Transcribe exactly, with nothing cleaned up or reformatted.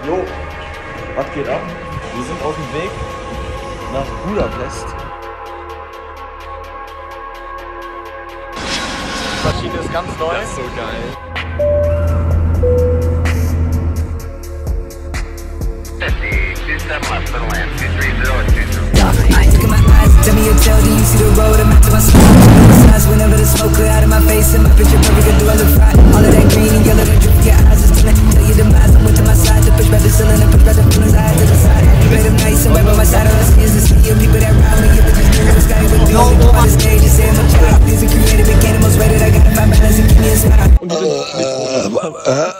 Jo, was geht ab? Wir sind auf dem Weg nach Budapest. Die Maschine ist ganz neu. Das ist so geil. I look in my eyes, tell me your tale, do you see the road? I'm after my soul. Whenever the smoke clear out of my face and my picture perfect, do I look right? All of that green and yellow that drip, your eyes is telling me, tell you demise. I'm with to my side, the push back the ceiling and push back the feelings I had to the side. You made them nice and right by my side, all I see is the sea of people that ride me. You look just new, it's got it with me. On the stage, you say I'm a child. These are creative, make animals rated. I gotta find balance and keep me a smile.